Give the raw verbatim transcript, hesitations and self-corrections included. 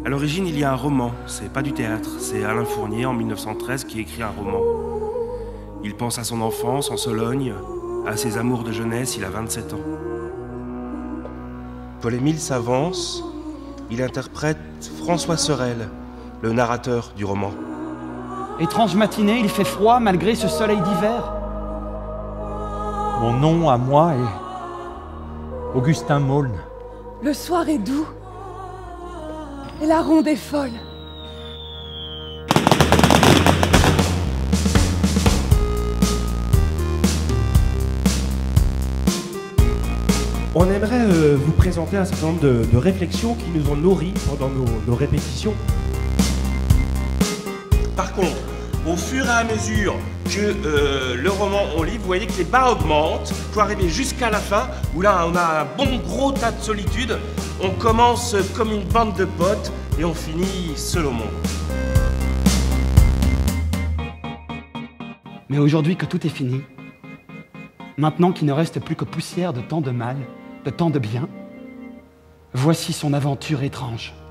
À l'origine, il y a un roman, c'est pas du théâtre. C'est Alain Fournier, en mille neuf cent treize, qui écrit un roman. Il pense à son enfance en Sologne, à ses amours de jeunesse, il a vingt-sept ans. Paul-Émile s'avance, il interprète François Sorel, le narrateur du roman. Étrange matinée, il fait froid malgré ce soleil d'hiver. Mon nom à moi est Augustin Maulne. Le soir est doux et la ronde est folle. On aimerait euh, vous présenter un certain nombre de, de réflexions qui nous ont nourris pendant nos, nos répétitions. Par contre, au fur et à mesure que euh, le roman on lit, vous voyez que les bas augmentent pour arriver jusqu'à la fin, où là on a un bon gros tas de solitude. On commence comme une bande de potes et on finit seul au monde. Mais aujourd'hui que tout est fini, maintenant qu'il ne reste plus que poussière de tant de mal, de tant de bien, voici son aventure étrange.